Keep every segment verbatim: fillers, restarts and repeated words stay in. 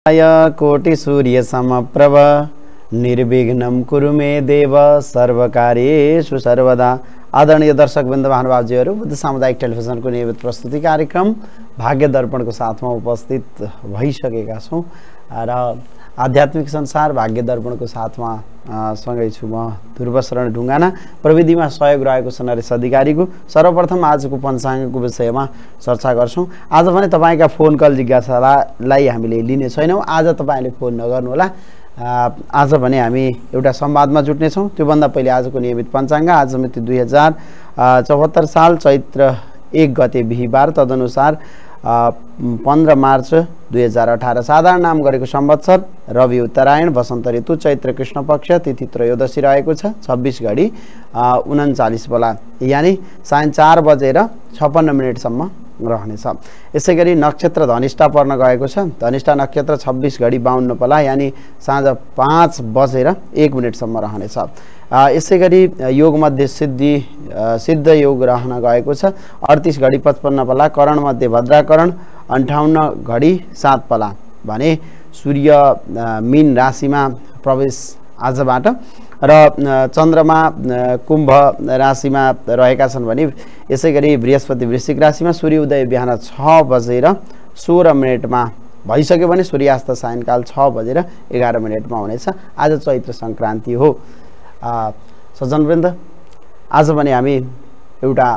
कोटि सूर्य समप्रभ निर्विघ्नं कुरु मे देव सर्वकार्येषु सर्वदा। आदरणीय दर्शकवृन्द महानुभावजीहरू, बुद्ध सामुदायिक टेलिभिजनको नियमित प्रस्तुति कार्यक्रम भाग्य दर्पणको साथमा उपस्थित भइसकेका छौँ र आध्यात्मिक संसार भाग्य दर्पणको साथमा सँगै छु म ध्रुवशरण ढुङ्गाना। प्रविधिमा सहयोग रहेको छ नरेश अधिकारीको। सर्वप्रथम आजको पञ्चाङ्गको विषयमा चर्चा गर्छौँ। आज भने तपाईँका फोन कल जिज्ञासालाई हामीले लिने छैनौँ। आज तपाईँले फोन नगर्नुहोला। आज भने हामी एउटा संवादमा जुट्नेछौँ। त्योभन्दा पहिले आजको नियमित पञ्चाङ्ग। आज मिति दुई हजार चौहत्तर साल चैत्र एक गते बिहिबार, तदनुसार पन्ध्र मार्च दुई हजार अठारह। साधारण नाम गरेको संवत्सर रवि उत्तरायण, वसन्त ऋतु, चैत्र कृष्ण पक्ष, तिथि त्रयोदशी रहेको छ। छब्बिस घडी उन्चालिस बेला यानि सायं चार बजेर छप्पन्न मिनटसम्म रहनेछ। यसै गरी नक्षत्र धनिष्ठा पर्न गएको छ। धनिष्ठा नक्षत्र छब्बिस घडी बाहन्न बेला यानि साँझ पाँच बजेर एक मिनटसम्म रहनेछ। यसै गरी योग मध्ये सिद्धि सिद्ध योग रहन गएको छ। अडतिस घडी पचपन्न बेला करण मध्ये भद्राकरण, अन्ठाउन्न घडी सात बेला भने सूर्य मीन राशिमा प्रवेश आजबाट र चन्द्रमा कुम्भ राशिमा रहेका छन् भने यसै गरी बृहस्पति वृश्चिक राशिमा सूर्य उदय बिहान छ बजेर सोह्र मिनटमा भइसक्यो भने सूर्यास्त सायंकाल छ बजेर एघार मिनटमा हुनेछ। आज चैत्र सङ्क्रान्ति हो। सज्जनवृन्द, आज भने हामी एउटा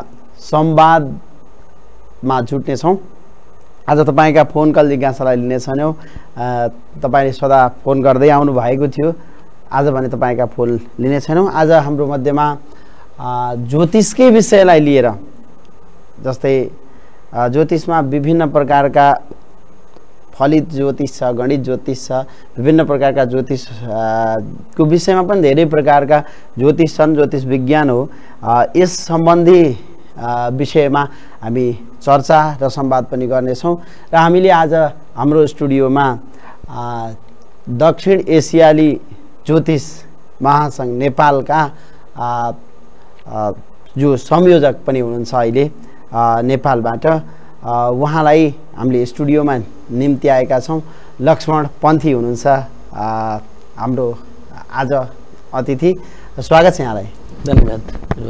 संवादमा जुट्नेछौँ। आज तपाईँका फोन कल जिज्ञासालाई लिने छैनौँ। तपाईँले सदा फोन गर्दै आउनु भएको थियो। आज भने तपाईँका फोन लिने छैनौँ। आज हाम्रो मध्यमा ज्योतिषकै विषयलाई लिएर, जस्तै ज्योतिषमा विभिन्न प्रकारका फलित ज्योतिष छ, गणित ज्योतिष छ, विभिन्न प्रकारका ज्योतिष को विषयमा पनि धेरै प्रकारका ज्योतिष छन्। ज्योतिष विज्ञान हो। यस सम्बन्धी विषयमा हामी चर्चा र संवाद पनि गर्नेछौँ। र हामीले आज हाम्रो स्टुडियोमा दक्षिण एसियाली ज्योतिष महासङ्घ नेपालका जो संयोजक पनि हुनुहुन्छ अहिले नेपालबाट, उहाँलाई हामीले स्टुडियोमा निम्ति आएका छौँ। लक्ष्मण पन्थी हुनुहुन्छ हाम्रो आज अतिथि। स्वागत छ यहाँलाई। धन्यवाद।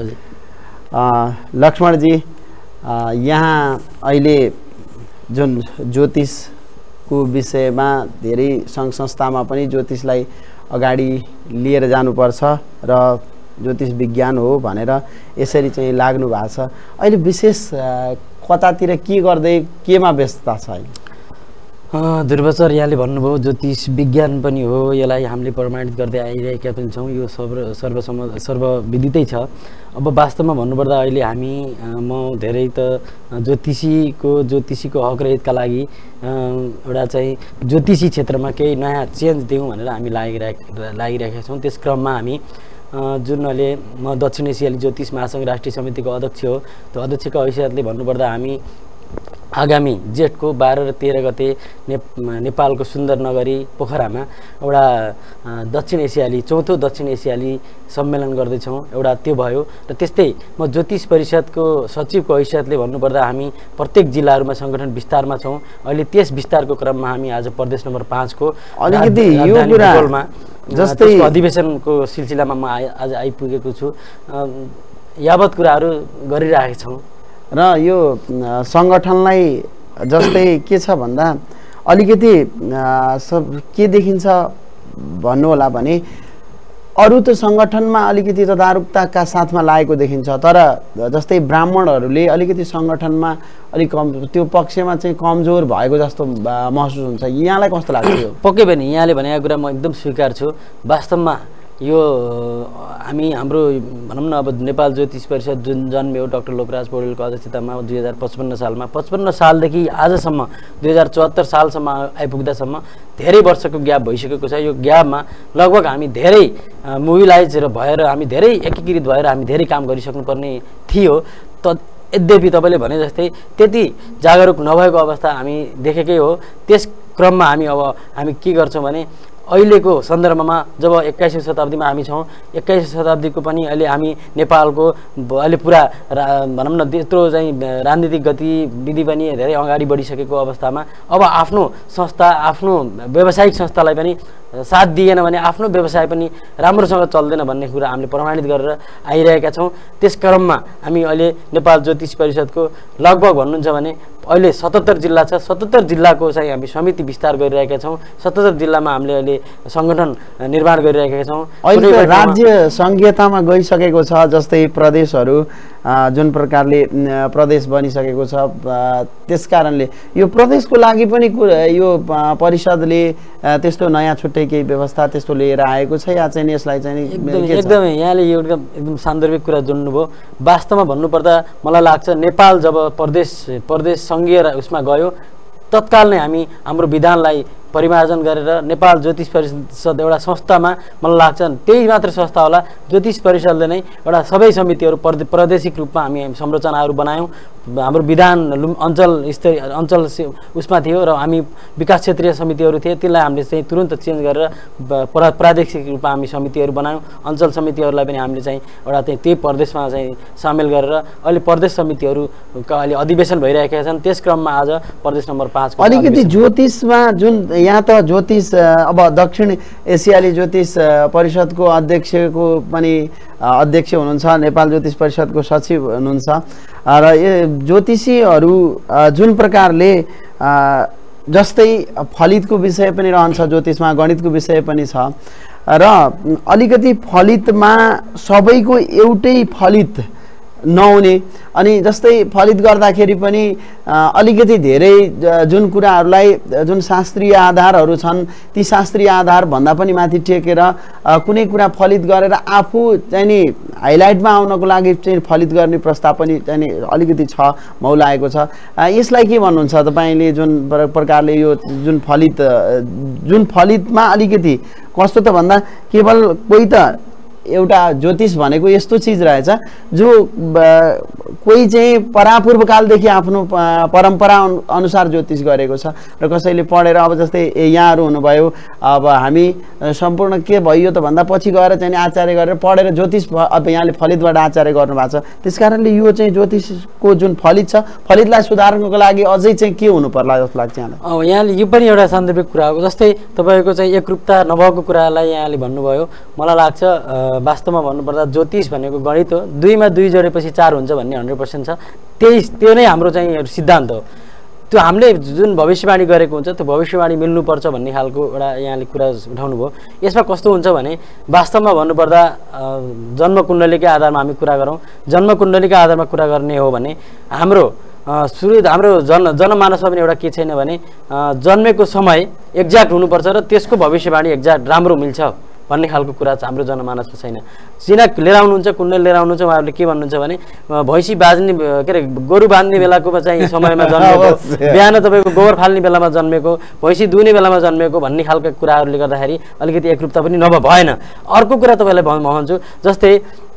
लक्ष्मणजी, यहाँ अहिले जुन ज्योतिषको विषयमा धेरै सङ्घ संस्थामा पनि ज्योतिषलाई अगाडि लिएर जानुपर्छ र ज्योतिष विज्ञान हो भनेर यसरी चाहिँ लाग्नु भएको छ। अहिले विशेष कतातिर के गर्दै केमा व्यस्तता छ अहिले? ध्रुवसर, यहाँले भन्नुभयो ज्योतिष विज्ञान पनि हो, यसलाई हामीले प्रमाणित गर्दै आइरहेका पनि छौँ। यो सर्व सर्वसम्म सर्वविदितै छ। अब वास्तवमा भन्नुपर्दा अहिले हामी म धेरै त ज्योतिषीको ज्योतिषीको हक र हितका लागि एउटा चाहिँ ज्योतिषी क्षेत्रमा केही नयाँ चेन्ज दिउँ भनेर हामी लागिरहेका लागिरहेका छौँ। त्यस क्रममा हामी जुन अहिले म दक्षिण एसियाली ज्योतिष महासङ्घ राष्ट्रिय समितिको अध्यक्ष हो, त्यो अध्यक्षको हैसियतले भन्नुपर्दा हामी आगामी जेठको बाह्र र तेह्र गते ने नेपालको सुन्दर नगरी पोखरामा एउटा दक्षिण एसियाली चौथो दक्षिण एसियाली सम्मेलन गर्दैछौँ। एउटा त्यो भयो र त्यस्तै म ज्योतिष परिषदको सचिवको हैसियतले भन्नुपर्दा हामी प्रत्येक जिल्लाहरूमा सङ्गठन विस्तारमा छौँ। अहिले त्यस विस्तारको क्रममा हामी आज प्रदेश नम्बर पाँचको अलिकति यो कुरामा जस्तै अधिवेशनको सिलसिलामा म आज आइपुगेको छु। यावत कुराहरू गरिरहेका छौँ र यो सङ्गठनलाई जस्तै के छ भन्दा अलिकति सब के देखिन्छ भन्नु होला भने अरू त सङ्गठनमा अलिकति तदारुकताका साथमा लागेको देखिन्छ, तर जस्तै ब्राह्मणहरूले अलिकति सङ्गठनमा अलिक कम त्यो पक्षमा चाहिँ कमजोर भएको जस्तो महसुस हुन्छ। यहाँलाई कस्तो लाग्छ? यो पक्कै पनि यहाँले भनेको कुरा म एकदम स्वीकार छु। वास्तवमा यो हामी हाम्रो भनौँ न अब नेपाल ज्योतिष परिषद जुन जन्मियो डाक्टर लोकराज पौडेलको अध्यक्षतामा दुई हजार पचपन्न सालमा, पचपन्न सालदेखि आजसम्म दुई हजार चौहत्तर सालसम्म आइपुग्दासम्म धेरै वर्षको ग्याप भइसकेको छ। यो ग्यापमा लगभग हामी धेरै मोबिलाइज भएर हामी धेरै एकीकृत भएर हामी धेरै काम गरिसक्नुपर्ने थियो। त यद्यपि तपाईँले भने जस्तै त्यति जागरुक नभएको अवस्था हामी देखेकै हो। त्यस क्रममा हामी अब हामी के गर्छौँ भने अहिलेको सन्दर्भमा जब एक्काइसौँ शताब्दीमा हामी छौँ, एक्काइसौँ शताब्दीको पनि अहिले हामी नेपालको अहिले पुरा भनौँ न त्यत्रो चाहिँ राजनीतिक गतिविधि पनि धेरै अगाडि बढिसकेको अवस्थामा अब आफ्नो संस्था आफ्नो व्यावसायिक संस्थालाई पनि साथ दिएन भने आफ्नो व्यवसाय पनि राम्रोसँग चल्दैन भन्ने कुरा हामीले प्रमाणित गरेर आइरहेका छौँ। त्यस क्रममा हामी अहिले नेपाल ज्योतिष परिषदको लगभग भन्नुहुन्छ भने अहिले सतहत्तर जिल्ला छ, सतहत्तर जिल्लाको चाहिँ हामी समिति विस्तार गरिरहेका छौँ। सतहत्तर जिल्लामा हामीले अहिले सङ्गठन निर्माण गरिरहेका छौँ। अहिले राज्य सङ्घीयतामा गइसकेको छ, जस्तै प्रदेशहरू जुन प्रकारले प्रदेश बनिसकेको छ, त्यस कारणले यो प्रदेशको लागि पनि यो परिषदले त्यस्तो नयाँ छुट्टै केही व्यवस्था त्यस्तो लिएर आएको छ या चाहिँ यसलाई चाहिँ एकदमै यहाँले यो एकदम एकदम सान्दर्भिक कुरा जोड्नुभयो। वास्तवमा भन्नुपर्दा मलाई लाग्छ नेपाल जब प्रदेश प्रदेश सङ्घीय उसमा गयो तत्काल नै हामी हाम्रो विधानलाई परिमार्जन गरेर नेपाल ज्योतिष परिषद एउटा संस्थामा मलाई लाग्छ त्यही मात्र संस्था होला, ज्योतिष परिषदले नै एउटा सबै समितिहरू प्रादेशिक रूपमा हामी संरचनाहरू बनायौँ। हाम्रो विधान अञ्चल स्तरीय अञ्चल उसमा थियो र हामी विकास क्षेत्रीय समितिहरू थिए, त्यसलाई हामीले चाहिँ तुरन्त चेन्ज गरेर प्रादेशिक रूपमा हामी समितिहरू बनायौँ। अञ्चल समितिहरूलाई पनि हामीले चाहिँ एउटा त्यही त्यही प्रदेशमा चाहिँ सामेल गरेर अहिले प्रदेश समितिहरूका अहिले अधिवेशन भइरहेका छन्। त्यस क्रममा आज प्रदेश नम्बर पाँचको अलिकति ज्योतिषमा जुन यहाँ त ज्योतिष अब दक्षिण एसियाली ज्योतिष परिषदको अध्यक्षको पनि अध्यक्ष हुनुहुन्छ, नेपाल ज्योतिष परिषदको सचिव हुनुहुन्छ र यो ज्योतिषीहरू जुन प्रकारले जस्तै फलितको विषय पनि रहन्छ, ज्योतिषमा गणितको विषय पनि छ र अलिकति फलितमा सबैको एउटै फलित नहुने अनि जस्तै फलित गर्दाखेरि पनि अलिकति धेरै जुन कुराहरूलाई जुन शास्त्रीय आधारहरू छन् ती शास्त्रीय आधार भन्दा पनि माथि टेकेर कुनै कुरा फलित गरेर आफू चाहिँ नि हाइलाइटमा आउनको लागि चाहिँ फलित गर्ने प्रस्ताव पनि चाहिँ नि अलिकति छ मौलाएको छ। यसलाई के भन्नुहुन्छ तपाईँले? जुन प्रकारले यो जुन फलित जुन फलितमा अलिकति कस्तो त भन्दा केवल कोही त एउटा ज्योतिष भनेको यस्तो चिज रहेछ जो कोही चाहिँ परापूर्व कालदेखि आफ्नो परम्परा अनुसार ज्योतिष गरेको छ र कसैले पढेर अब जस्तै यहाँहरू हुनुभयो, अब हामी सम्पूर्ण के भयो त भन्दा पछि गएर चाहिँ आचार्य गरेर पढेर ज्योतिष अब यहाँले फलितबाट आचार्य गर्नुभएको छ। त्यस कारणले यो चाहिँ ज्योतिषको जुन फलित छ फलितलाई सुधार्नको लागि अझै चाहिँ के हुनु पर्ला जस्तो लाग्छ यहाँलाई? अब यहाँले यो पनि एउटा सान्दर्भिक कुरा हो। जस्तै तपाईँको चाहिँ एकरूपता नभएको कुरालाई यहाँले भन्नुभयो, मलाई लाग्छ वास्तवमा भन्नुपर्दा ज्योतिष भनेको गणित हो, दुईमा दुई जोडेपछि चार हुन्छ भन्ने हन्ड्रेड पर्सेन्ट छ। त्यही त्यो नै हाम्रो चाहिँ सिद्धान्त हो। त्यो हामीले जुन भविष्यवाणी गरेको हुन्छ त्यो भविष्यवाणी मिल्नुपर्छ भन्ने खालको एउटा यहाँले कुरा उठाउनु भयो। यसमा कस्तो हुन्छ भने वास्तवमा भन्नुपर्दा जन्मकुण्डलीकै आधारमा हामी कुरा गरौँ, जन्मकुण्डलीकै आधारमा कुरा गर्ने हो भने हाम्रो सुरु हाम्रो जन जनमानसमा पनि एउटा के छैन भने जन्मेको समय एक्ज्याक्ट हुनुपर्छ र त्यसको भविष्यवाणी एक्ज्याक्ट राम्रो मिल्छ भन्ने खालको कुरा चाहिँ हाम्रो जनमानसमा छैन। चिना लिएर आउनुहुन्छ, कुण्डली लिएर आउनुहुन्छ, उहाँहरूले के भन्नुहुन्छ भने भैँसी बाज्ने के अरे गोरु बाँध्ने बेलाको चाहिँ समयमा जन्मेको, बिहान तपाईँको गोबर फाल्ने बेलामा जन्मेको, भैँसी दुहुने बेलामा जन्मेको भन्ने खालका कुराहरूले गर्दाखेरि अलिकति एकरूपता पनि नभ भएन। अर्को कुरा तपाईँलाई म भन्छु, जस्तै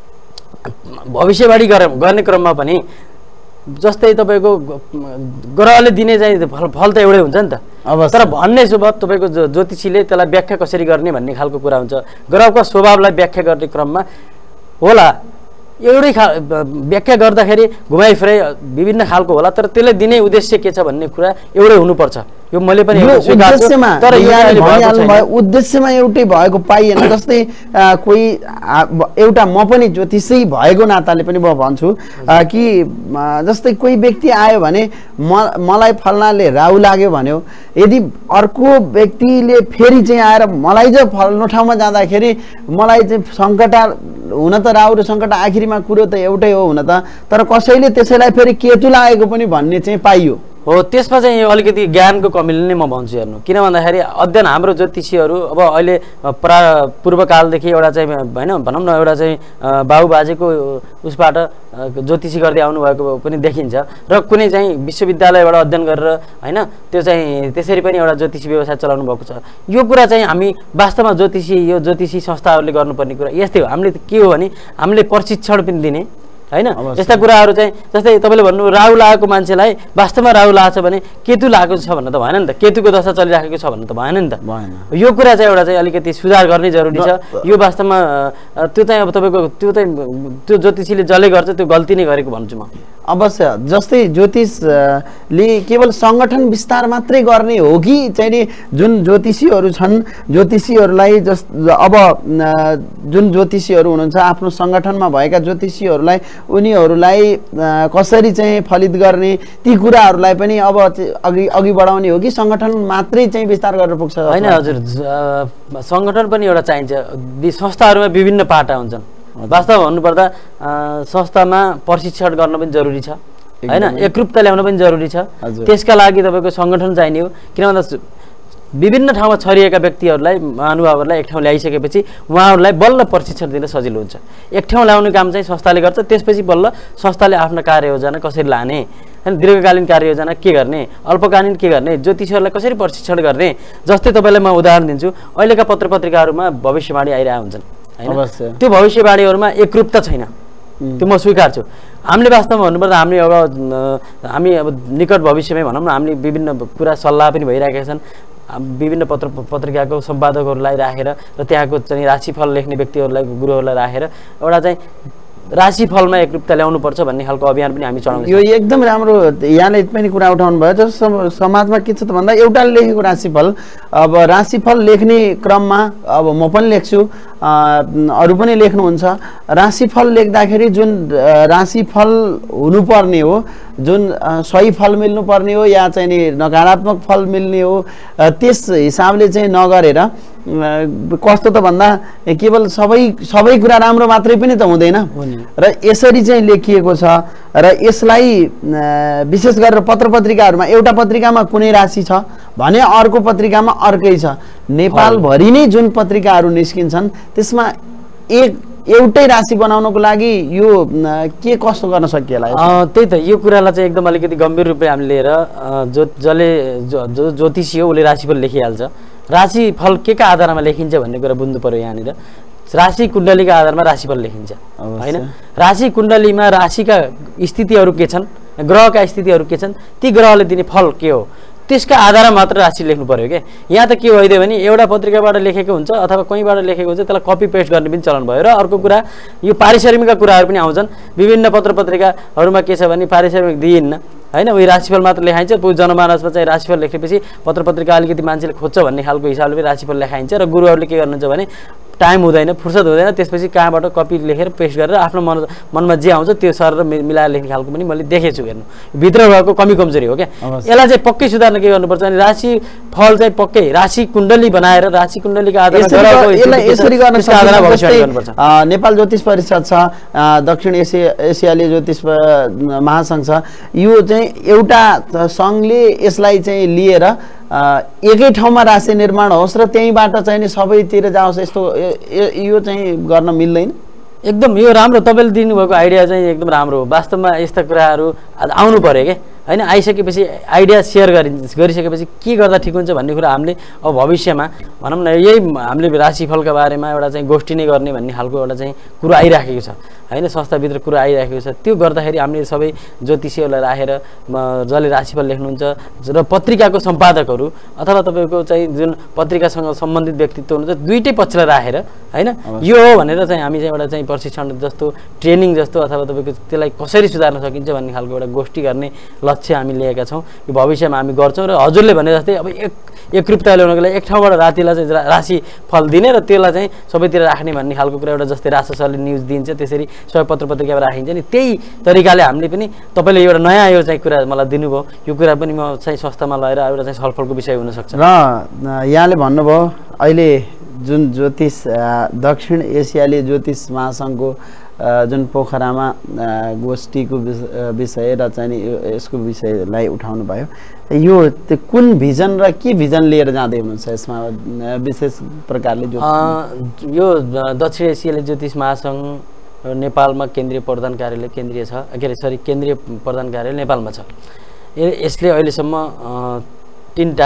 भविष्यवाणी गर्ने क्रममा पनि जस्तै तपाईँको ग्रहले दिने चाहिँ फल फल त एउटै हुन्छ नि त, तर भन्ने स्वभाव तपाईँको ज्योतिषीले त्यसलाई व्याख्या कसरी गर्ने भन्ने खालको कुरा हुन्छ। ग्रहको स्वभावलाई व्याख्या गर्ने क्रममा होला एउटै खा व्याख्या गर्दाखेरि घुमाइफिराइ विभिन्न खालको होला, तर त्यसले दिने उद्देश्य के छ भन्ने कुरा एउटै हुनुपर्छ। यो मैले पनि तर उद्देश्यमा एउटै भएको पाइएन। जस्तै कोही एउटा म पनि ज्योतिषै भएको नाताले पनि म भन्छु कि जस्तै कोही व्यक्ति आयो भने म मलाई फल्नाले राहु लाग्यो भन्यो, यदि अर्को व्यक्तिले फेरि चाहिँ आएर मलाई चाहिँ फल्लो ठाउँमा जाँदाखेरि मलाई चाहिँ सङ्कट हुन त राहु र सङ्कट आखिरीमा कुरो त एउटै हो हुन त, तर कसैले त्यसैलाई फेरि केतु लागेको पनि भन्ने चाहिँ पाइयो हो। त्यसमा चाहिँ अलिकति ज्ञानको कमीले नै म भन्छु हेर्नु, किन भन्दाखेरि अध्ययन हाम्रो ज्योतिषीहरू अब अहिले प्रा पूर्वकालदेखि एउटा चाहिँ होइन भनौँ न एउटा चाहिँ बाबु बाजेको उसबाट ज्योतिषी गर्दै आउनुभएको पनि देखिन्छ र कुनै चाहिँ विश्वविद्यालयबाट अध्ययन गरेर होइन त्यो चाहिँ त्यसरी पनि एउटा ज्योतिषी व्यवसाय चलाउनु भएको छ। यो कुरा चाहिँ हामी वास्तवमा ज्योतिषी यो ज्योतिषी संस्थाहरूले गर्नुपर्ने कुरा यस्तै हो। हामीले के हो भने हामीले प्रशिक्षण पनि दिने होइन यस्ता कुराहरू चाहिँ, जस्तै तपाईँले भन्नु राहु लागेको मान्छेलाई वास्तवमा राहु लागेको छ भने केतु लागेको छ भन्ने त भएन नि त, केतुको दशा चलिराखेको छ भन्ने त भएन नि त। भएन। यो कुरा चाहिँ एउटा चाहिँ अलिकति सुधार गर्ने जरुरी छ। यो वास्तवमा त्यो चाहिँ अब तपाईँको त्यो चाहिँ त्यो ज्योतिषीले जसले गर्छ त्यो गल्ती नै गरेको भन्छु म। अवश्य, जस्तै ज्योतिषले केवल सङ्गठन विस्तार मात्रै गर्ने हो कि चाहिँ नि जुन ज्योतिषीहरू छन्, ज्योतिषीहरूलाई जस अब जुन ज्योतिषीहरू हुनुहुन्छ आफ्नो सङ्गठनमा भएका ज्योतिषीहरूलाई उनीहरूलाई कसरी चाहिँ फलित गर्ने ती कुराहरूलाई पनि अब अघि अघि बढाउने हो कि सङ्गठन मात्रै चाहिँ विस्तार गरेर पुग्छ? होइन हजुर, सङ्गठन पनि एउटा चाहिन्छ। संस्थाहरूमा विभिन्न पाटा हुन्छन्। वास्तव भन्नुपर्दा संस्थामा प्रशिक्षण गर्न पनि जरुरी छ हैन, एकरूपता ल्याउन पनि जरुरी छ। त्यसका लागि तपाईँको सङ्गठन चाहिने हो। किन भन्दा विभिन्न ठाउँमा छरिएका व्यक्तिहरूलाई महानुभावहरूलाई एक ठाउँ ल्याइसकेपछि उहाँहरूलाई बल्ल प्रशिक्षण दिन सजिलो हुन्छ। एक ठाउँ ल्याउने काम चाहिँ संस्थाले गर्छ, त्यसपछि बल्ल संस्थाले आफ्नो कार्ययोजना कसरी लाने हैन, दीर्घकालीन कार्ययोजना के गर्ने, अल्पकालीन के गर्ने, ज्योतिषीहरूलाई कसरी प्रशिक्षण गर्ने। जस्तै तपाईँलाई म उदाहरण दिन्छु, अहिलेका पत्र पत्रिकाहरूमा भविष्यवाणी आइरहेका हुन्छन् हैन, त्यो भविष्यवाणीहरूमा एकरूपता छैन, त्यो म स्वीकार्छु। हामीले वास्तवमा भन्नुपर्दा हामी अब हामी अब निकट भविष्यमै भनौँ न, हामीले विभिन्न कुरा सल्लाह पनि भइरहेका छन्। विभिन्न पत्र पत्रिकाको सम्पादकहरूलाई राखेर र त्यहाँको चाहिँ राशिफल लेख्ने व्यक्तिहरूलाई गुरुहरूलाई राखेर एउटा चाहिँ राशिफलमा एकरूपता ल्याउनुपर्छ भन्ने खालको अभियान पनि हामी चलाउँछौँ। यो एकदम राम्रो यहाँले पनि कुरा उठाउनु भयो। जस्तो समाजमा के छ त भन्दा एउटा लेखेको राशिफल, अब राशिफल लेख्ने क्रममा अब म पनि लेख्छु, अरू पनि लेख्नुहुन्छ। राशिफल लेख्दाखेरि जुन राशिफल हुनुपर्ने हो, जुन सही फल मिल्नुपर्ने हो या चाहिँ नि नकारात्मक फल मिल्ने हो, त्यस हिसाबले चाहिँ नगरेर कस्तो त भन्दा केवल सबै सबै कुरा राम्रो मात्रै पनि त हुँदैन र यसरी चाहिँ लेखिएको छ। र यसलाई विशेष गरेर पत्र पत्रिकाहरूमा एउटा पत्रिकामा कुनै राशि छ भने अर्को पत्रिकामा अर्कै छ। नेपालभरि नै जुन पत्रिकाहरू निस्किन्छन् त्यसमा एक एउटै राशि बनाउनको लागि यो के कस्तो गर्न सकिएला? त्यही त, यो कुरालाई चाहिँ एकदम अलिकति गम्भीर रूपले हामीले लिएर जो जसले जो ज्योतिषी हो उसले राशिफल लेखिहाल्छ। राशिफल के का आधारमा लेखिन्छ भन्ने कुरा बुझ्नु पर्यो। यहाँनिर राशि कुण्डलीका आधारमा राशिफल लेखिन्छ हैन। राशि कुण्डलीमा राशिका स्थितिहरू के छन्, ग्रहका स्थितिहरू के छन्, ती ग्रहले दिने फल के हो, त्यसका आधारमा मात्र राशि लेख्नु पर्यो के। यहाँ त के भइदियो भने एउटा पत्रिकाबाट लेखेको हुन्छ अथवा कहीँबाट लेखेको हुन्छ, त्यसलाई कपी पेस्ट गर्ने पनि चलन भयो। र अर्को कुरा यो पारिश्रमिकका कुराहरू पनि आउँछन्। विभिन्न पत्र पत्रिकाहरूमा के छ भने पारिश्रमिक दिइन्न हैन, उही राशिफल मात्र लेखाइन्छ। जनमानसमा चाहिँ राशिफल लेखेपछि पत्र पत्रिका अलिकति मान्छेले खोज्छ भन्ने खालको हिसाबले पनि राशिफल लेखाइन्छ। र गुरुहरूले के गर्नुहुन्छ भने टाइम हुँदैन, फुर्सद हुँदैन, त्यसपछि कहाँबाट कपी लेखेर पेस्ट गरेर आफ्नो मन मनमा जे आउँछ त्यो सर मिलाएर लेख्ने खालको पनि मैले देखेछु। हेर्नु, भित्र भएको कमी कमजोरी हो क्या। यसलाई चाहिँ पक्कै सुधार्न के गर्नुपर्छ भने राशि फल चाहिँ पक्कै राशि कुण्डली बनाएर राशि कुण्डलीका आधारमा नेपाल ज्योतिष परिषद छ, दक्षिण एसिया एसियाली ज्योतिष महासङ्घ छ, यो चाहिँ एउटा सङ्घले यसलाई चाहिँ लिएर एकै ठाउँमा राशि निर्माण होस् र त्यहीँबाट चाहिँ नि सबैतिर जाओस्, यस्तो यो चाहिँ गर्न मिल्दैन। एकदम यो राम्रो तपाईँले दिनुभएको आइडिया चाहिँ एकदम राम्रो हो। वास्तवमा यस्ता कुराहरू आउनु पर्यो क्या हैन। आइसकेपछि आइडिया सेयर गरि गरिसकेपछि के गर्दा ठिक हुन्छ भन्ने कुरा हामीले अब भविष्यमा भनौँ न यही हामीले राशिफलका बारेमा एउटा चाहिँ गोष्ठी नै गर्ने भन्ने खालको एउटा चाहिँ कुरो आइराखेको छ हैन, संस्थाभित्र कुरो आइराखेको छ। त्यो गर्दाखेरि हामीले सबै ज्योतिषीहरूलाई राखेर जसले राशिफल लेख्नुहुन्छ र पत्रिकाको सम्पादकहरू अथवा तपाईँको चाहिँ जुन पत्रिकासँग सम्बन्धित व्यक्तित्व हुनुहुन्छ दुईटै पक्षलाई राखेर हैन, यो हो भनेर चाहिँ हामी चाहिँ एउटा चाहिँ प्रशिक्षण जस्तो ट्रेनिङ जस्तो अथवा तपाईँको त्यसलाई कसरी सुधार्न सकिन्छ भन्ने खालको एउटा गोष्ठी गर्ने लक्ष्य हामी लिएका छौँ। यो भविष्यमा हामी गर्छौँ। र हजुरले भने जस्तै अब एक एकरूपता ल्याउनको लागि एक ठाउँबाट रातिलाई चाहिँ राशि फल दिने र त्यसलाई चाहिँ सबैतिर राख्ने भन्ने खालको कुरा एउटा जस्तै राष्ट्रसरले न्युज दिन्छ त्यसरी सबै पत्र पत्रिकामा राखिन्छ नि, त्यही तरिकाले हामीले पनि तपाईँले एउटा नयाँ यो चाहिँ कुरा मलाई दिनुभयो, यो कुरा पनि म चाहिँ संस्थामा लगेर एउटा चाहिँ छलफलको विषय हुनसक्छ। र यहाँले भन्नुभयो अहिले जुन ज्योतिष दक्षिण एसियाली ज्योतिष महासङ्घको जुन पोखरामा गोष्ठीको विषय र चाहिँ यसको विषयलाई उठाउनु भयो, यो कुन भिजन र के भिजन लिएर जाँदै हुनुहुन्छ यसमा विशेष प्रकारले? यो दक्षिण एसियाली ज्योतिष महासङ्घ नेपालमा केन्द्रीय प्रधान कार्यालय केन्द्रीय छ के अरे सरी केन्द्रीय प्रधान कार्यालय नेपालमा छ। यसले अहिलेसम्म तिनवटा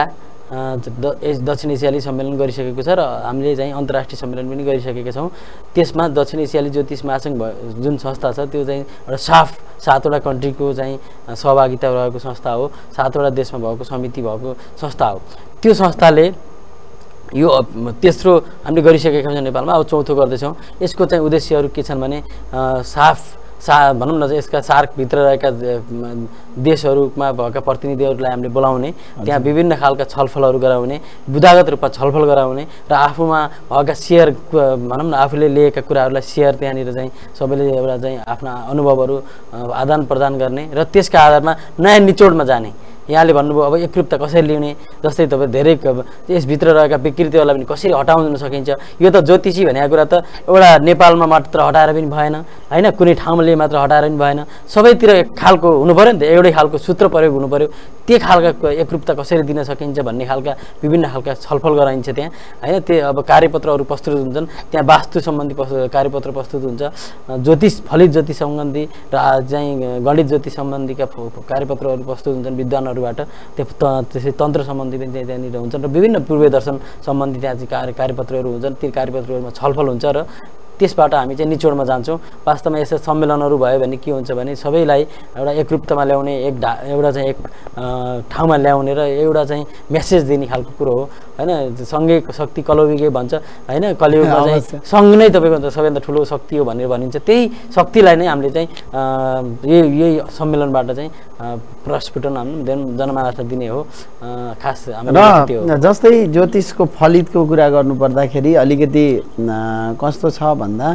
दक्षिण एसियाली सम्मेलन गरिसकेको छ र हामीले चाहिँ अन्तर्राष्ट्रिय सम्मेलन पनि गरिसकेका छौँ। त्यसमा दक्षिण एसियाली ज्योतिष महासङ्घ जुन संस्था छ त्यो चाहिँ एउटा साफ सातवटा कन्ट्रीको चाहिँ सहभागिता रहेको संस्था हो, सातवटा देशमा भएको समिति भएको संस्था हो। त्यो संस्थाले यो तेस्रो हामीले गरिसकेका छौँ नेपालमा, अब चौथो गर्दैछौँ। यसको चाहिँ उद्देश्यहरू के छन् भने साफ सा भनौँ न यसका सार्कभित्र रहेका देशहरूमा भएका प्रतिनिधिहरूलाई हामीले बोलाउने, त्यहाँ विभिन्न खालका छलफलहरू गराउने, बुदागत रूपमा छलफल गराउने र आफूमा भएका सेयर भनौँ न आफूले लिएका कुराहरूलाई सेयर त्यहाँनिर चाहिँ सबैले एउटा चाहिँ आफ्ना अनुभवहरू आदान प्रदान गर्ने र त्यसका आधारमा नयाँ निचोडमा जाने। यहाँले भन्नुभयो अब एकरूपता कसरी ल्याउने, जस्तै तपाईँ धेरै यसभित्र रहेका विकृतिहरूलाई पनि कसरी हटाउन सकिन्छ। यो त ज्योतिषी भनेको कुरा त एउटा नेपालमा मात्र हटाएर पनि भएन होइन, कुनै ठाउँले मात्र हटाएर पनि भएन, सबैतिर एक खालको हुनु पऱ्यो नि त, एउटै खालको सूत्र प्रयोग हुनु पऱ्यो। त्यो खालका एकरूपता कसरी दिन सकिन्छ भन्ने खालका विभिन्न खालका छलफल गराइन्छ त्यहाँ होइन। त्यो अब कार्यपत्रहरू प्रस्तुत हुन्छन्, त्यहाँ वास्तु सम्बन्धी कार्यपत्र प्रस्तुत हुन्छ, ज्योतिष फलित ज्योतिष सम्बन्धी र चाहिँ गणित ज्योतिष सम्बन्धीका कार्यपत्रहरू प्रस्तुत हुन्छन् विद्वानहरूबाट। त्यसै तन्त्र सम्बन्धी पनि त्यहाँनिर हुन्छन् र विभिन्न पूर्वीय दर्शन सम्बन्धी त्यहाँ चाहिँ कार्य कार्यपत्रहरू हुन्छन्। ती कार्यपत्रहरूमा छलफल हुन्छ र त्यसबाट हामी चाहिँ निचोडमा जान्छौँ। वास्तवमा यस्तो सम्मेलनहरू भयो भने के हुन्छ भने सबैलाई एउटा एकरूपतामा ल्याउने, एक ढा एउटा चाहिँ एक ठाउँमा ल्याउने र एउटा चाहिँ मेसेज दिने खालको कुरो हो होइन। सँगै शक्ति कलौविकै भन्छ होइन, कलियुगमा चाहिँ सङ्घ नै तपाईँको सबैभन्दा ठुलो शक्ति हो भनेर भनिन्छ। त्यही शक्तिलाई नै हामीले चाहिँ यही यही सम्मेलनबाट चाहिँ प्रस्फुटन हामी जनमानसलाई दिने हो खास हाम्रो। जस्तै ज्योतिषको फलितको कुरा गर्नुपर्दाखेरि अलिकति कस्तो छ भन्दा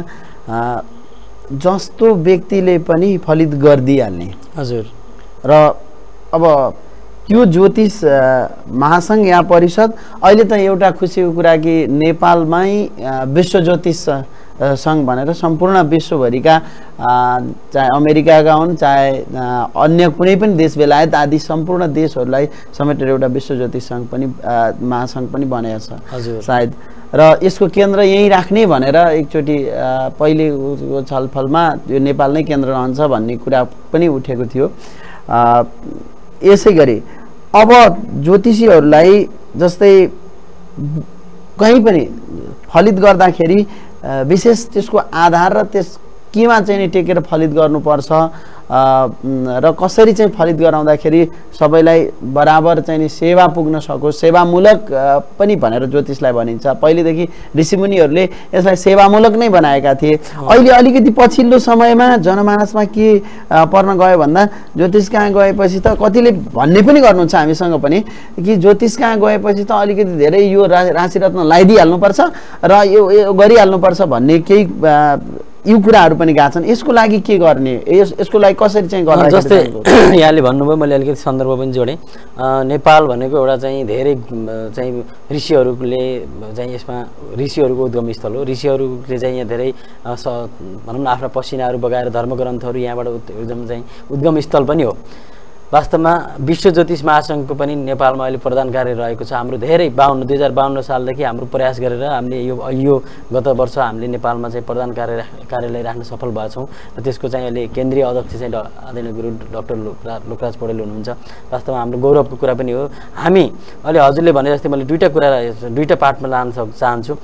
जस्तो व्यक्तिले पनि फलित गरिदिइहाल्ने हजुर। र अब त्यो ज्योतिष महासङ्घ या परिषद अहिले त एउटा खुसीको कुरा कि नेपालमै विश्व ज्योतिष सङ्घ भनेर सम्पूर्ण विश्वभरिका चाहे अमेरिकाका हुन् चाहे अन्य कुनै पनि देश बेलायत आदि सम्पूर्ण देशहरूलाई समेटेर एउटा विश्व ज्योतिष सङ्घ पनि महासङ्घ पनि बनेको छ सायद। र यसको केन्द्र यहीँ राख्ने भनेर एकचोटि पहिलेको छलफलमा यो नेपाल नै केन्द्र रहन्छ भन्ने कुरा पनि उठेको थियो। यसै गरी अब ज्योतिषीहरूलाई जस्तै कहीँ पनि फलित गर्दाखेरि विशेष त्यसको आधार र त्यस केमा चाहिँ टेकेर फलित गर्नुपर्छ र कसरी चाहिँ फलित गराउँदाखेरि सबैलाई बराबर चाहिँ सेवा पुग्न सकोस्, सेवामूलक पनि भनेर ज्योतिषलाई भनिन्छ। पहिलेदेखि ऋषिमुनिहरूले यसलाई सेवामूलक नै बनाएका थिए। अहिले अलिकति पछिल्लो समयमा जनमानसमा के पर्न गयो भन्दा ज्योतिष कहाँ गएपछि त कतिले भन्ने पनि गर्नुहुन्छ हामीसँग पनि कि ज्योतिष कहाँ गएपछि त अलिकति धेरै यो राशिरत्न लगाइदिइहाल्नुपर्छ र यो गरिहाल्नुपर्छ भन्ने केही यो कुराहरू पनि गएको छन्। यसको लागि के गर्ने, यस यसको लागि कसरी चाहिँ गर्नु? जस्तै यहाँले भन्नुभयो, मैले अलिकति सन्दर्भ पनि जोडेँ। नेपाल भनेको एउटा चाहिँ धेरै चाहिँ ऋषिहरूले चाहिँ यसमा ऋषिहरूको उद्गम स्थल हो। ऋषिहरूले चाहिँ यहाँ धेरै स भनौँ न आफ्ना पसिनाहरू बगाएर धर्मग्रन्थहरू यहाँबाट एकदम चाहिँ उद्गम स्थल पनि हो। वास्तवमा विश्व ज्योतिष महासङ्घको पनि नेपालमा अहिले प्रधान कार्य रहेको छ। हाम्रो धेरै बाहन्न दुई हजार बाहन्न सालदेखि हाम्रो प्रयास गरेर हामीले यो यो गत वर्ष हामीले नेपालमा चाहिँ प्रधान कार्य कार्यालय राख्न सफल भएछौँ र त्यसको चाहिँ अहिले केन्द्रीय अध्यक्ष चाहिँ आदरणीय गुरु डाक्टर लोकराज पौडेल हुनुहुन्छ। वास्तवमा हाम्रो गौरवको कुरा पनि हो। हामी अहिले हजुरले भने जस्तै मैले दुईवटा कुरा दुईवटा पार्टमा लान चाहन्छु।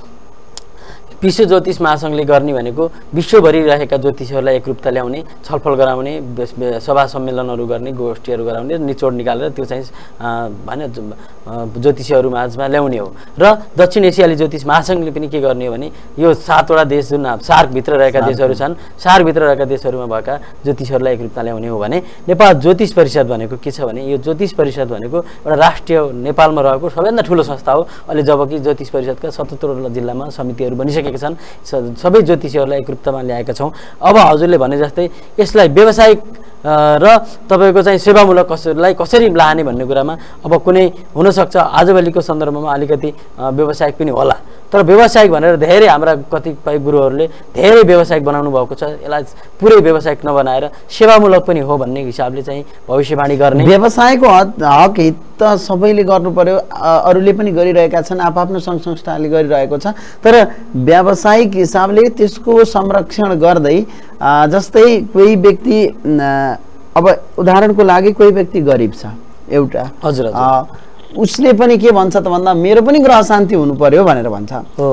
विश्व ज्योतिष महासङ्घले गर्ने भनेको विश्वभरि रहेका ज्योतिषीहरूलाई एकरूपता ल्याउने, छलफल गराउने, सभा सम्मेलनहरू गर्ने, गोष्ठीहरू गराउने, निचोड निकालेर त्यो चाहिँ होइन ज्योतिषीहरू माझमा ल्याउने हो। र दक्षिण एसियाली ज्योतिष महासङ्घले पनि के गर्ने हो भने यो सातवटा देश जुन सार्कभित्र रहेका देशहरू छन्, सार्कभित्र रहेका देशहरूमा भएका ज्योतिषीहरूलाई एकरूपता ल्याउने हो भने नेपाल ज्योतिष परिषद भनेको के छ भने यो ज्योतिष परिषद भनेको एउटा राष्ट्रिय नेपालमा रहेको सबैभन्दा ठुलो संस्था हो। अहिले जबकि ज्योतिष परिषदका सतहत्तरवटा जिल्लामा समितिहरू बनिसकेका छन्, सबै ज्योतिषीहरूलाई एकरूपतामा ल्याएका छौँ। अब हजुरले भने जस्तै यसलाई व्यावसायिक र तपाईँको चाहिँ सेवामूलक कसैलाई कसरी लाने भन्ने कुरामा अब कुनै हुनसक्छ आजभोलिको सन्दर्भमा अलिकति व्यावसायिक पनि होला, तर व्यावसायिक भनेर धेरै हाम्रा कतिपय गुरुहरूले धेरै व्यावसायिक बनाउनु भएको छ। यसलाई पुरै व्यावसायिक नबनाएर सेवामूलक पनि हो भन्ने हिसाबले चाहिँ भविष्यवाणी गर्ने। व्यवसायको हक हित त सबैले गर्नु पर्यो, अरूले पनि गरिरहेका छन्, आफ्नो सङ्घ संस्थाले गरिरहेको छ, तर व्यावसायिक हिसाबले त्यसको संरक्षण गर्दै जस्तै कोही व्यक्ति अब उदाहरणको लागि कोही व्यक्ति गरिब छ एउटा, हजुर उसले पनि के भन्छ त भन्दा मेरो पनि ग्रह शान्ति हुनु पर्यो भनेर भन्छ।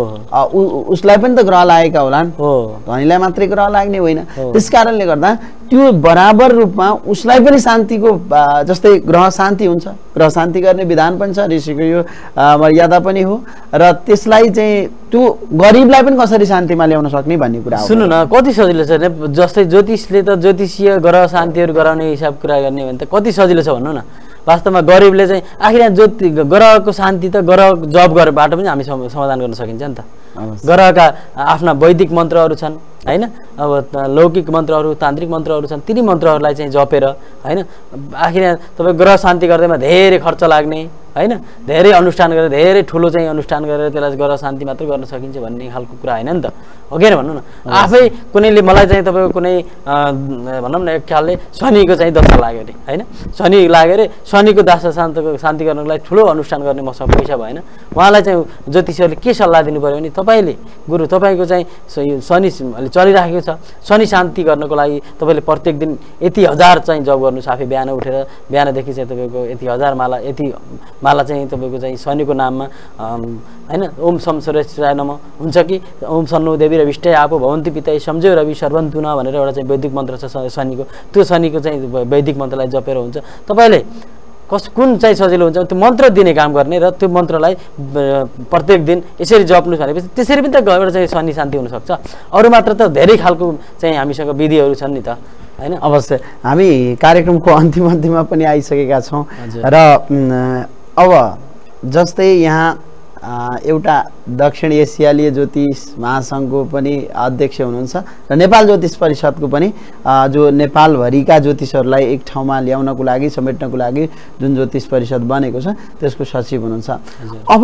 उसलाई पनि त ग्रह लागेका होलान्, धनीलाई मात्रै ग्रह लाग्ने होइन। त्यस कारणले गर्दा त्यो बराबर रूपमा उसलाई पनि शान्तिको जस्तै ग्रह शान्ति हुन्छ, ग्रह शान्ति गर्ने विधान पनि छ, ऋषिको यो मर्यादा पनि हो। र त्यसलाई चाहिँ त्यो गरिबलाई पनि कसरी शान्तिमा ल्याउन सक्ने भन्ने कुरा हो। सुन्नु न, कति सजिलो छ नि, जस्तै ज्योतिषले त ज्योतिषीय ग्रह शान्तिहरू गराउने हिसाब कुरा गर्ने भने त कति सजिलो छ भन्नु न। वास्तवमा गरिबले चाहिँ आखिर ज्योति ग्रहको शान्ति त ग्रह जब गरेबाट पनि हामी समाधान गर्न सकिन्छ नि त। ग्रहका आफ्ना वैदिक मन्त्रहरू छन् हैन, अब लौकिक मन्त्रहरू तान्त्रिक मन्त्रहरू छन्, तिनी मन्त्रहरूलाई चाहिँ जपेर हैन, आखिर तपाईँ ग्रह शान्ति गर्दैमा धेरै खर्च लाग्ने हैन, धेरै अनुष्ठान गरेर धेरै ठुलो चाहिँ अनुष्ठान गरेर त्यसलाई ग्रह शान्ति मात्र गर्न सकिन्छ भन्ने खालको कुरा होइन नि त, हो कि भन्नु न। आफै कुनैले मलाई चाहिँ तपाईँको कुनै भनौँ न एक ख्यालले शनिको चाहिँ दशा लाग्यो अरे हैन, शनि लाग्यो अरे, शनिको दशा शान्तको शान्ति गर्नको लागि ठुलो अनुष्ठान गर्ने मसँग पैसा भएन, उहाँलाई चाहिँ ज्योतिषीहरूले के सल्लाह दिनु पऱ्यो भने तपाईँले गुरु तपाईँको चाहिँ शनि अहिले चलिराखेको छ, शनि शान्ति गर्नको लागि तपाईँले प्रत्येक दिन यति हजार चाहिँ जब गर्नुहोस्, आफै बिहान उठेर बिहानदेखि चाहिँ तपाईँको यति हजार माला यति माला चाहिँ तपाईँको चाहिँ शनिको नाममा हैन, ओम सम सुरेश्वराय नमः हुन्छ कि ओम सन्नु देवी रविष्टै आपो भवन्ति पितै सम्झ्यो रवि सर्वन्तु न भनेर एउटा चाहिँ वैदिक मन्त्र छ शनिको, त्यो शनिको चाहिँ वैदिक मन्त्रलाई जपेर हुन्छ। तपाईँले कस कुन चाहिँ सजिलो हुन्छ त्यो मन्त्र दिने काम गर्ने र त्यो मन्त्रलाई प्रत्येक दिन यसरी जप्नु भनेपछि त्यसरी पनि त एउटा चाहिँ शनि शान्ति हुनसक्छ। अरू मात्र त धेरै खालको चाहिँ हामीसँग विधिहरू छन् नि त हैन। अवश्य हामी कार्यक्रमको अन्तिम अन्तिममा पनि आइसकेका छौँ र अब जस्तै यहाँ एउटा दक्षिण एसियाली ज्योतिष महासङ्घको पनि अध्यक्ष हुनुहुन्छ र नेपाल ज्योतिष परिषदको पनि जो नेपालभरिका ज्योतिषहरूलाई एक ठाउँमा ल्याउनको लागि समेट्नको लागि जुन ज्योतिष परिषद बनेको छ त्यसको सचिव हुनुहुन्छ। अब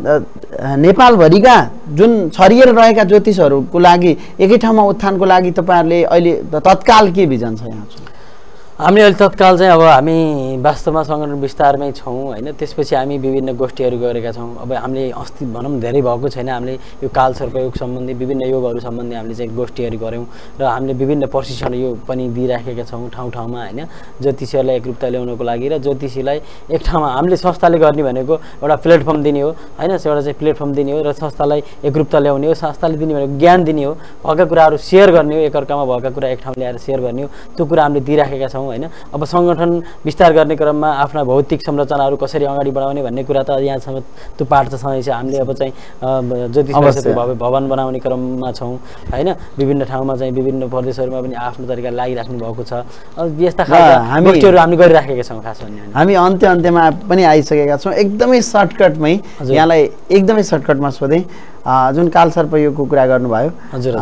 नेपालभरिका जुन छरिएर रहेका ज्योतिषहरूको लागि एकै ठाउँमा उत्थानको लागि तपाईँहरूले अहिले तत्काल के भिजन छ यहाँ? हामीले अहिले तत्काल चाहिँ अब हामी वास्तवमा सङ्गठन विस्तारमै छौँ होइन, त्यसपछि हामी विभिन्न गोष्ठीहरू गरेका छौँ। अब हामीले अस्ति भनौँ धेरै भएको छैन, हामीले यो काल सर्पयोग सम्बन्धी विभिन्न योगहरू सम्बन्धी हामीले चाहिँ गोष्ठीहरू गऱ्यौँ र हामीले विभिन्न प्रशिक्षण यो पनि दिइराखेका छौँ ठाउँ ठाउँमा होइन, ज्योतिषीहरूलाई एकरूपता ल्याउनको लागि र ज्योतिषीलाई एक ठाउँमा हामीले संस्थाले गर्ने भनेको एउटा प्लेटफर्म दिने हो होइन, एउटा चाहिँ प्लेटफर्म दिने हो र संस्थालाई एकरूपता ल्याउने हो, संस्थाले दिने भनेको ज्ञान दिने हो, भएका कुराहरू सेयर गर्ने हो, एकअर्कामा भएका कुरा एक ठाउँ ल्याएर सेयर गर्ने हो, त्यो कुरा हामीले दिइराखेका छौँ होइन। अब सङ्गठन विस्तार गर्ने क्रममा आफ्ना भौतिक संरचनाहरू कसरी अगाडि बढाउने भन्ने कुरा त यहाँसम्म त्यो पाठ त छँदैछ। हामीले अब चाहिँ ज्योतिष परिषदको भवन बनाउने क्रममा छौँ होइन, विभिन्न ठाउँमा चाहिँ विभिन्न प्रदेशहरूमा पनि आफ्नो तरिकाले लागिराख्नु भएको छ। अब यस्ता खालका गोष्ठीहरू हामी गरिराखेका छौँ। खास भन्ने हामी अन्त्य अन्त्यमा पनि आइसकेका छौँ, एकदमै सर्टकटमै यहाँलाई एकदमै सर्टकटमा सोधेँ, जुन कालसर्पयोगको कुरा गर्नुभयो, हजुर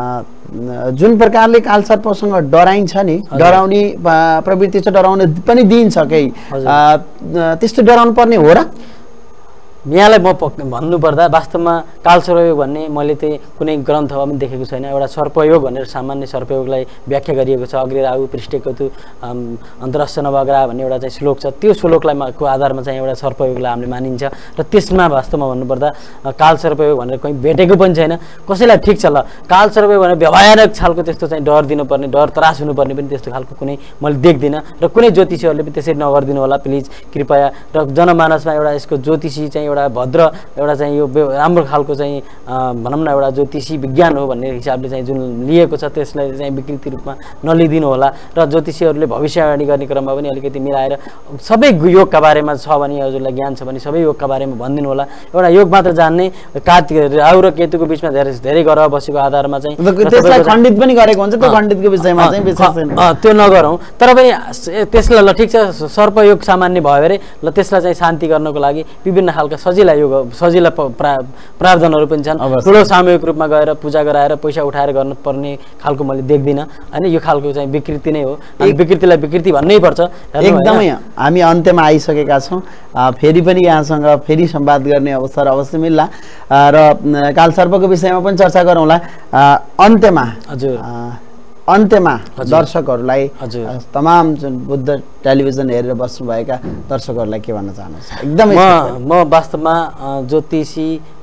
जुन प्रकारले कालसर्पसँग डराइन्छ नि, डराउने प्रवृत्ति छ, डराउन पनि दिइन्छ केही, त्यस्तो डराउनु पर्ने हो र? यहाँलाई म भन्नुपर्दा वास्तवमा कालसर्पयोग भन्ने मैले चाहिँ कुनै ग्रन्थमा पनि देखेको छैन। एउटा सर्पयोग भनेर सामान्य सर्पयोगलाई व्याख्या गरिएको छ, अग्रे राहु पृष्ठकेतु अन्तरस्य नवग्रह भन्ने एउटा चाहिँ श्लोक छ, त्यो श्लोकलाई को आधारमा चाहिँ एउटा सर्पयोगलाई हामीले मानिन्छ र त्यसमा वास्तवमा भन्नुपर्दा कालसर्पयोग भनेर कहीँ भेटेको पनि छैन। कसैलाई ठिक छ ल कालसर्पयोग भनेर भयानक खालको त्यस्तो चाहिँ डर दिनुपर्ने, डर त्रास हुनुपर्ने पनि त्यस्तो खालको कुनै मैले देख्दिनँ र कुनै ज्योतिषीहरूले पनि त्यसरी नगरिदिनु होला प्लिज कृपया। र जनमानसमा एउटा यसको ज्योतिषी चाहिँ एउटा भद्र एउटा चाहिँ यो राम्रो खालको चाहिँ भनौँ न एउटा ज्योतिषी विज्ञान हो भन्ने हिसाबले चाहिँ जुन लिएको छ त्यसलाई चाहिँ विकृति रूपमा नलिदिनु होला र ज्योतिषीहरूले भविष्यवाणी गर्ने क्रममा पनि अलिकति मिलाएर सबै योगका बारेमा छ भने हजुरलाई ज्ञान छ भने सबै योगका बारेमा भनिदिनु होला। एउटा योग मात्र जान्ने कार्तिक राहु र केतुको बिचमा धेरै धेरै ग्रह बसेको आधारमा चाहिँ त्यसलाई खण्डित पनि गरेको हुन्छ, त्यो खण्डितको विषयमा चाहिँ विशेष त्यो नगरौँ। तर पनि त्यसलाई ल ठिक छ सर्पयोग सामान्य भयो अरे ल त्यसलाई चाहिँ शान्ति गर्नको लागि विभिन्न खालका सजिला योग सजिला प्रावधानहरू पनि छन्। ठुलो सामूहिक रूपमा गएर पूजा गराएर पैसा उठाएर गर्नुपर्ने खालको मैले देख्दिनँ होइन, यो खालको चाहिँ विकृति नै हो, विकृतिलाई विकृति भन्नै पर्छ। एकदमै हामी अन्त्यमा आइसकेका छौँ, फेरि पनि यहाँसँग फेरि संवाद गर्ने अवसर अवश्य मिल्ला र कालसर्पको विषयमा पनि चर्चा गरौँला। अन्त्यमा हजुर अन्त्यमा दर्शकहरूलाई तमाम जुन बुद्ध टेलिभिजन हेरेर बस्नुभएका दर्शकहरूलाई के भन्न चाहनुहुन्छ? एकदमै म म वास्तवमा ज्योतिषी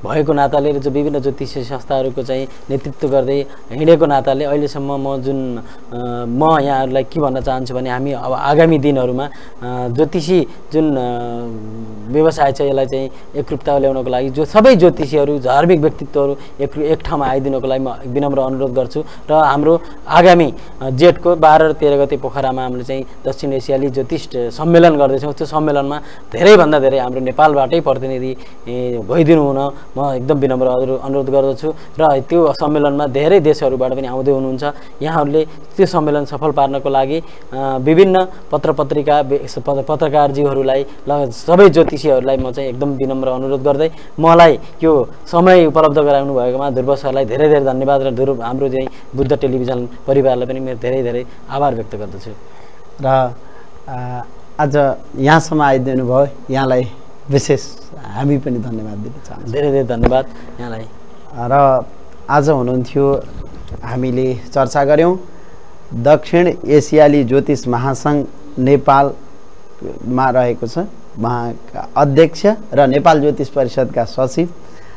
भएको नाताले र जो विभिन्न ज्योतिषी संस्थाहरूको चाहिँ नेतृत्व गर्दै हिँडेको नाताले अहिलेसम्म म जुन म यहाँहरूलाई के भन्न चाहन्छु भने हामी अब आगामी दिनहरूमा ज्योतिषी जुन व्यवसाय छ यसलाई चाहिँ एकरूपता ल्याउनको लागि जो सबै ज्योतिषीहरू धार्मिक व्यक्तित्वहरू एक एक ठाउँमा आइदिनको लागि म विनम्र अनुरोध गर्छु र हाम्रो आगामी जेठको बाह्र र तेह्र गते पोखरामा हामीले चाहिँ दक्षिण एसियाली ज्योतिष सम्मेलन गर्दैछौँ। त्यो सम्मेलनमा धेरैभन्दा धेरै हाम्रो नेपालबाटै प्रतिनिधि भइदिनु हुन म एकदम विनम्र अनुरोध गर्दछु र त्यो सम्मेलनमा धेरै देशहरूबाट पनि आउँदै हुनुहुन्छ। यहाँहरूले त्यो सम्मेलन सफल पार्नको लागि विभिन्न पत्र पत्रिका पत्रकारजीहरूलाई सबै ज्योतिषीहरूलाई म चाहिँ एकदम विनम्र अनुरोध गर्दै मलाई यो समय उपलब्ध गराउनु भएकोमा ध्रुव सरलाई धेरै धेरै धन्यवाद र ध्रुव हाम्रो चाहिँ बुद्ध टेलिभिजन परिवारलाई पनि मेरो धेरै धेरै आभार व्यक्त गर्दछु। र आज यहाँसम्म आइदिनु भयो, यहाँलाई विशेष हामी पनि धन्यवाद दिन चाहन्छौँ। धेरै धेरै धन्यवाद यहाँलाई। र आज हुनुहुन्थ्यो हामीले चर्चा गऱ्यौँ दक्षिण एसियाली ज्योतिष महासङ्घ नेपालमा रहेको छ उहाँका अध्यक्ष र नेपाल ज्योतिष परिषदका सचिव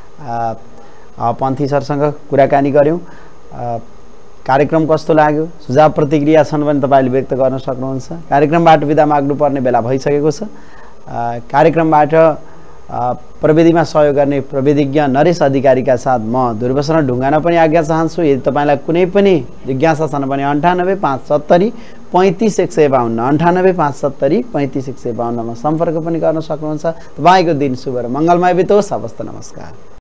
पन्थी सरसँग कुराकानी गऱ्यौँ। कार्यक्रम कस्तो लाग्यो, सुझाव प्रतिक्रिया छन् भने तपाईँले व्यक्त गर्न सक्नुहुन्छ। कार्यक्रमबाट बिदा माग्नुपर्ने बेला भइसकेको छ। कार्यक्रमबाट प्रविधिमा सहयोग गर्ने प्रविधिज्ञ नरेश अधिकारीका साथ म ध्रुवशरण ढुङ्गाना पनि आज्ञा चाहन्छु। यदि तपाईँलाई कुनै पनि जिज्ञासा छन् भने अन्ठानब्बे पाँच सत्तरी पैँतिस एक सय बाहन्न अन्ठानब्बे पाँच सत्तरी पैँतिस एक सय बाहन्नमा सम्पर्क पनि गर्न सक्नुहुन्छ। तपाईँको दिन शुभ र मङ्गलमय बितोस्। हवस् त, नमस्कार।